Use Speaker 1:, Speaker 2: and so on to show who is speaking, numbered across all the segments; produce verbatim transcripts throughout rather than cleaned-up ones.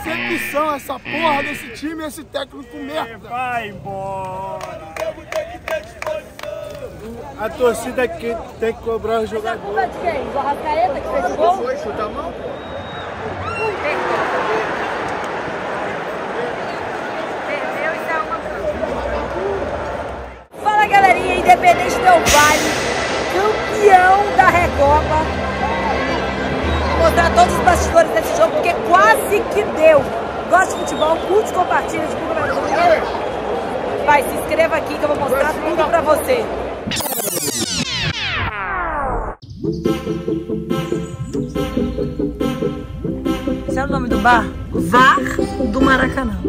Speaker 1: decepção essa porra desse time, esse técnico merda.
Speaker 2: Vai embora. A torcida aqui tem que cobrar os jogadores.
Speaker 3: Essa culpa de quem? Do Arrascaeta que fez o gol?
Speaker 1: Foi chutar a mão?
Speaker 3: Perdeu e tá uma... Fala galerinha, Independente Del Valle, campeão da Recopa. Vou mostrar todos os bastidores desse jogo, porque quase que deu. Gosta de futebol, curte, compartilha, divulga pra todo. Vai, se inscreva aqui que eu vou mostrar tudo pra você. Esse é o nome do bar? V A R do Maracanã.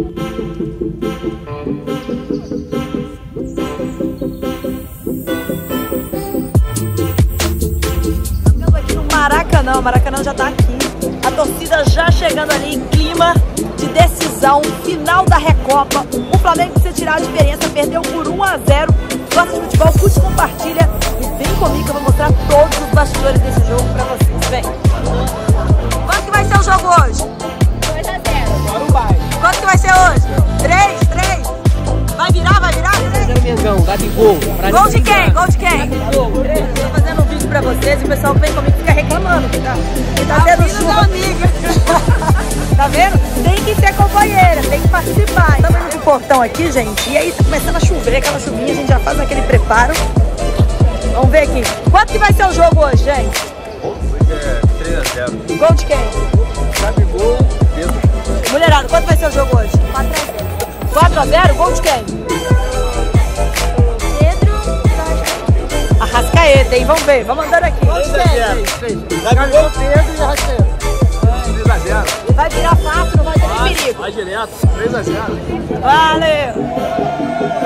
Speaker 3: Estamos aqui no Maracanã, o Maracanã já tá aqui. A torcida já chegando ali em clima de decisão, final da Recopa. O Flamengo precisa tirar a diferença, perdeu por um a zero. Gosta de futebol, curte, compartilha e vem comigo que eu vou mostrar todos os bastidores desse jogo pra vocês. Vem! Quanto que vai ser o jogo hoje?
Speaker 4: dois a zero.
Speaker 1: Agora não vai.
Speaker 3: Quanto que vai ser hoje? três, três. Vai virar, vai virar?
Speaker 5: zero Mengão, Gabigol.
Speaker 3: Gol de quem? Gol de quem? Tô fazendo um vídeo pra vocês e o pessoal que vem comigo fica reclamando. Que tá, que tá tendo chuva. Amiga. Tá vendo? Tem que ser companheira, tem que participar. Estamos indo de portão aqui, gente. E aí tá começando a chover, aquela chuvinha, a gente já faz aquele preparo. Vamos ver aqui. Quanto que vai ser o jogo hoje, gente?
Speaker 2: Hoje é três a zero.
Speaker 3: Gol de quem?
Speaker 2: Gabigol, Pedro.
Speaker 3: Mulherada, quanto vai ser o jogo hoje? quatro a zero. Gol de quem?
Speaker 4: Pedro.
Speaker 3: Arrascaeta, hein? Vamos ver, vamos andando aqui.
Speaker 2: três a zero.
Speaker 1: Gabigol, Pedro e Arrascaeta.
Speaker 2: três a zero.
Speaker 3: Vai virar fácil, não vai ter nem perigo.
Speaker 2: Vai direto. três a zero.
Speaker 3: Valeu!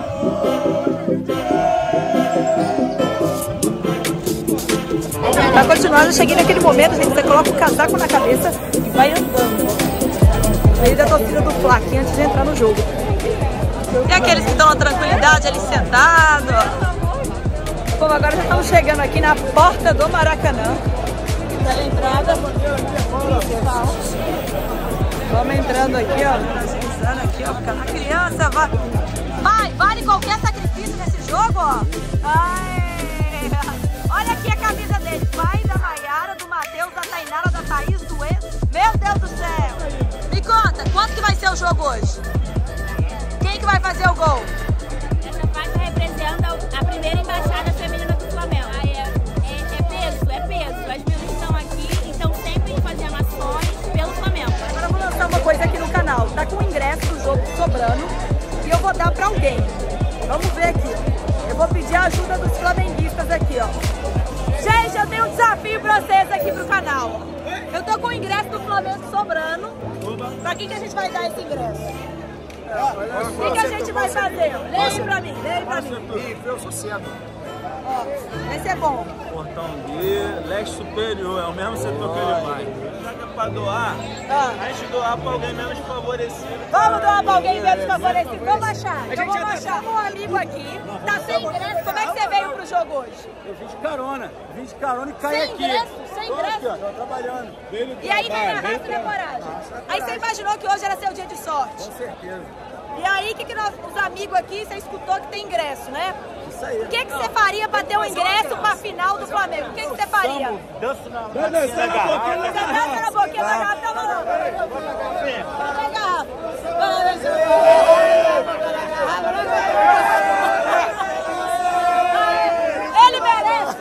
Speaker 3: Pra continuar, eu cheguei naquele momento, gente, você coloca o casaco na cabeça e vai andando. Aí da torcida do Fla aqui antes de entrar no jogo. E aqueles que estão na tranquilidade ali sentados, ó. Bom, agora já estamos chegando aqui na porta do Maracanã. Da entrada principal. Vamos entrando aqui, ó. Entrando aqui, ó. Ficar na criança, vai. Vai, vale qualquer sacrifício nesse jogo, ó. Ai. Olha aqui a camisa dele. Pai da Maiara, do Matheus, da Tainara, da Thaís, do ex. Meu Deus do céu. Me conta, quanto que vai ser o jogo hoje? Quem que vai fazer o gol?
Speaker 4: Essa faixa representa a primeira embaixada feminina do Flamengo. Ah, é, é, é peso, é peso. As meninas estão aqui, então sempre fazendo ações pelo Flamengo.
Speaker 3: Agora eu vou lançar uma coisa aqui no canal. Tá com o ingresso do jogo sobrando e eu vou dar pra alguém. Vamos ver aqui. Eu vou pedir a ajuda dos flamenguistas aqui, ó. Gente, eu tenho um desafio pra vocês aqui pro canal. Eu tô com o ingresso do Flamengo sobrando. Pra quem que a gente vai dar esse ingresso? O que, que a gente vai fazer? Leia pra mim, leia pra mim.
Speaker 2: E eu sou cedo.
Speaker 3: Ó, esse é bom.
Speaker 2: Portão D, leste superior, é o mesmo setor que ele vai. Já que é pra doar,
Speaker 3: Ah.
Speaker 2: a gente doar pra alguém menos favorecido.
Speaker 3: Vamos doar pra alguém menos favorecido. Vamos achar. Eu vou achar um amigo aqui. Tá sem ingresso. Como é que você veio pro jogo hoje?
Speaker 2: Eu vim de carona, vim de carona e caí
Speaker 3: Sem
Speaker 2: aqui.
Speaker 3: ingresso? Sem
Speaker 2: Tô
Speaker 3: ingresso?
Speaker 2: aqui, ó, tô trabalhando.
Speaker 3: E aí vem na raça da coragem. Aí você imaginou que hoje era seu dia de sorte.
Speaker 2: Com certeza.
Speaker 3: E aí, o que, que nós, os amigos aqui, você escutou que tem ingresso, né?
Speaker 2: Isso aí.
Speaker 3: O que, que você faria pra ter um ingresso pra final do Flamengo? O que, que você faria?
Speaker 2: Danço na boquinha da
Speaker 3: Você dança na boquinha da garrafa, tá maluco? Vai na garrafa. Ele merece.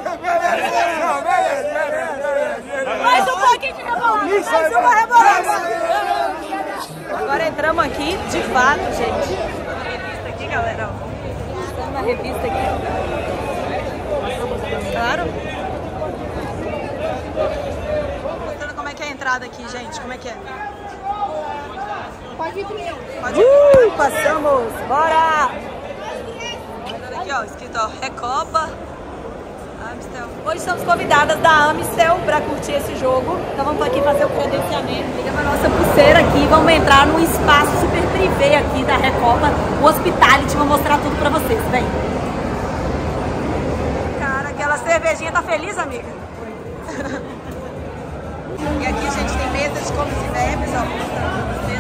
Speaker 3: Mais um pouquinho de rebolada. Mais uma rebolada. Agora entramos aqui, de fato, gente. Revista aqui, galera. Estamos na revista aqui. Claro. Mostrando como é que é a entrada aqui, gente. Como é que é? Pode ir primeiro. Pode ir. Uh, passamos. Bora! Aqui, ó, escrito, ó, Recopa. Amistel. Hoje estamos convidadas da Amistel para curtir esse jogo. Então vamos aqui fazer o credenciamento. Pegamos a nossa pulseira aqui. Vamos entrar no espaço super privê aqui da Recopa. O Hospitality. Vou mostrar tudo para vocês. Vem. Cara, aquela cervejinha tá feliz, amiga? E aqui, gente, tem mesa de comes e bebes, ó.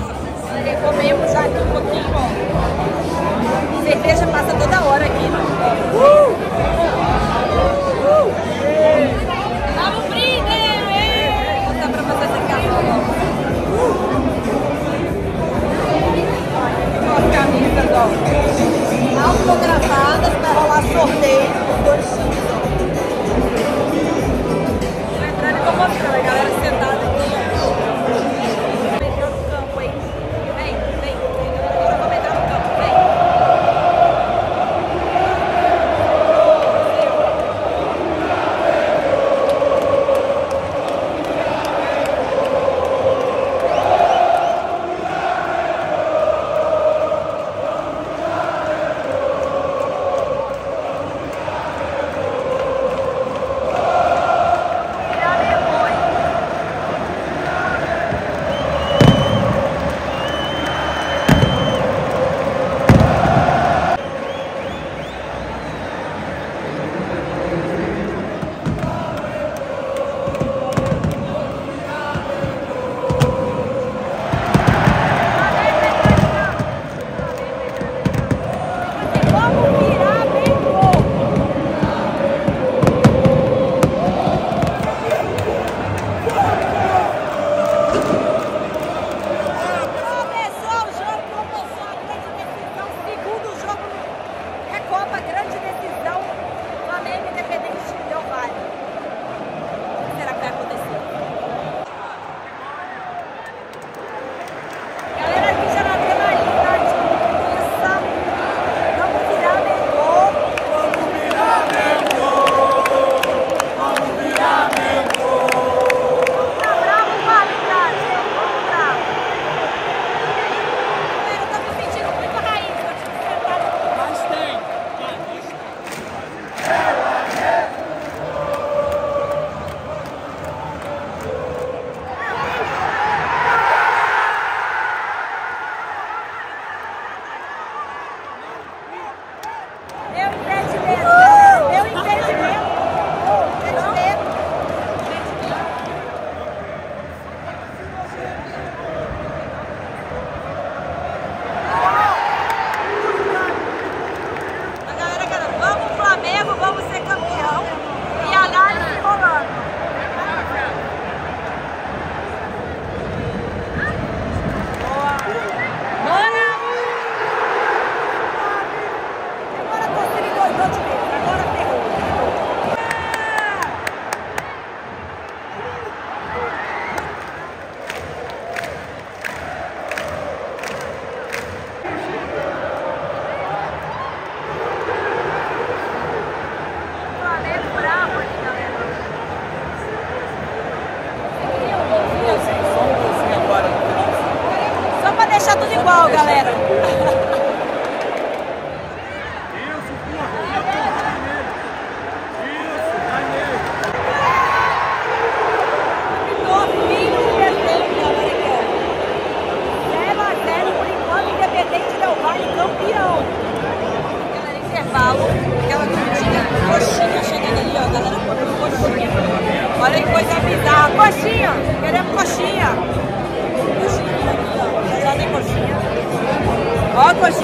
Speaker 3: igual, galera. Campeão. Galera, intervalo, aquela comidinha, coxinha chegando ali, ó, galera comendo coxinha. Olha que coisa bizarra, coxinha, queremos coxinha. Coxinha aqui, ó, já tem coxinha. Ó a coxinha.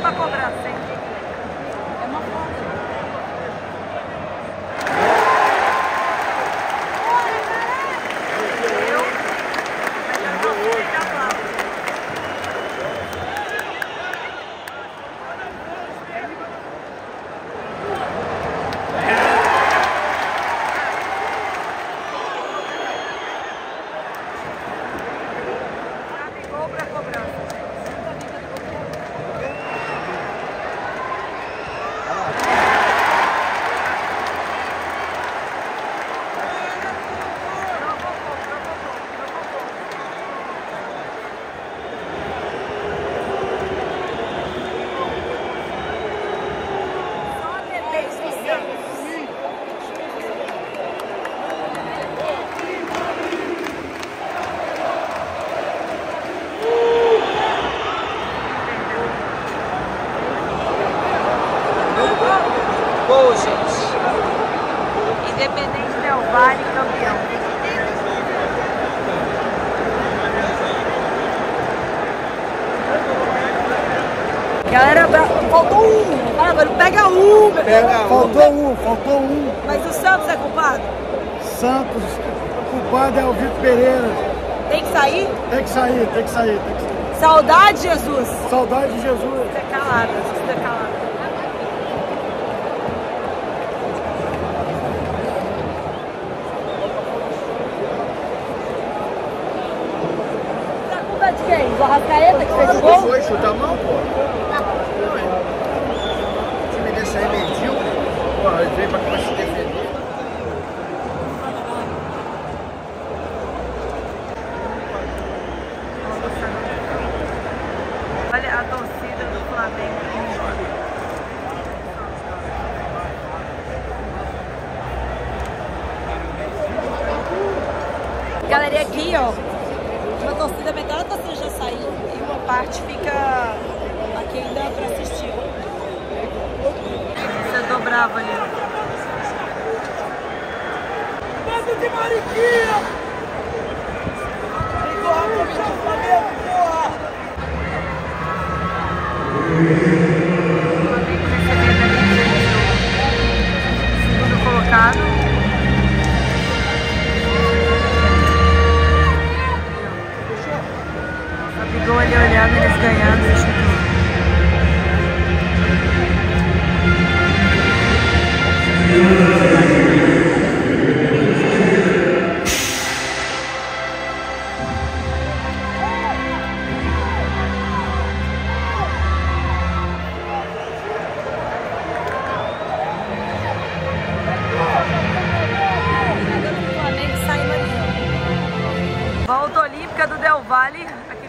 Speaker 3: pra cobrança, hein? É uma foto. Gol, gente. Independente Del Valle, campeão. Galera, faltou um. Ah, agora pega um.
Speaker 1: Pega faltou um, faltou um.
Speaker 3: Mas o Santos é culpado?
Speaker 1: Santos, o culpado é o Vitor Pereira.
Speaker 3: Tem que sair?
Speaker 1: Tem que sair, tem que sair, tem que sair.
Speaker 3: Saudade, Jesus.
Speaker 1: Saudade de Jesus.
Speaker 3: Fica calado, fica calado. De quem? Do Arrascaeta que fez o gol?
Speaker 1: Foi chutar a mão, pô. O time desse aí mediu. Pô, ele veio pra cá se defender.
Speaker 3: Olha a torcida do Flamengo. Galera, aqui, ó. Uma torcida, metade da torcida já saiu e uma parte fica aqui ainda pra assistir. Você dobrava ali, ó.
Speaker 1: Bando de mariquinha! Igual a camisa do Flamengo, porra!
Speaker 3: Segundo colocado. Ficou ali olhando eles ganhando, deixa eu ver. Volta Olímpica do Del Valle.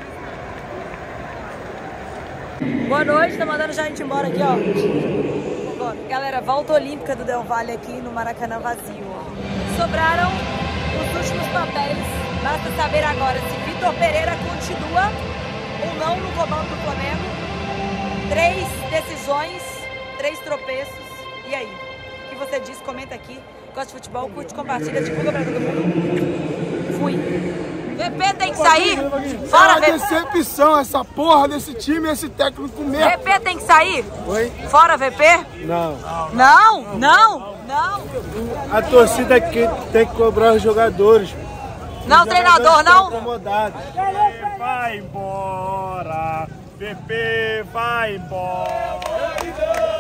Speaker 3: Boa noite, tá mandando já a gente embora aqui, ó. Bora. Galera, volta olímpica do Del Valle aqui no Maracanã vazio, ó. Sobraram os últimos papéis. Basta saber agora se Vitor Pereira continua ou não no comando do Flamengo. Três decisões, três tropeços. E aí? O que você diz? Comenta aqui. Gosta de futebol? Curte, compartilha, divulga pra todo mundo. Fui. V P tem que sair? Fora, V P.
Speaker 1: É uma decepção essa porra desse time, esse técnico mesmo.
Speaker 3: V P tem que sair?
Speaker 1: Oi?
Speaker 3: Fora, V P?
Speaker 1: Não.
Speaker 3: Não, não, não.
Speaker 1: A torcida aqui tem que cobrar os jogadores.
Speaker 3: Não, treinador, não?
Speaker 1: Acomodados.
Speaker 2: Vai embora. V P vai embora.